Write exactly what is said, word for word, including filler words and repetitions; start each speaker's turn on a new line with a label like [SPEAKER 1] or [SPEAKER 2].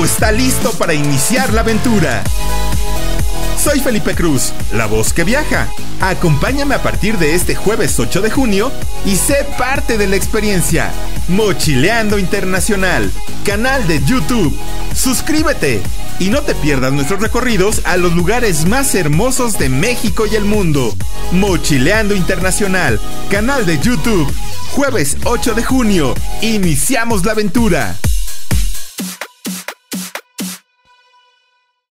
[SPEAKER 1] equipo está listo para iniciar la aventura. Soy Felipe Cruz, la voz que viaja. Acompáñame a partir de este jueves ocho de junio y sé parte de la experiencia. Mochileando Internacional, canal de YouTube. Suscríbete y no te pierdas nuestros recorridos a los lugares más hermosos de México y el mundo. Mochileando Internacional, canal de YouTube. Jueves ocho de junio. Iniciamos la aventura.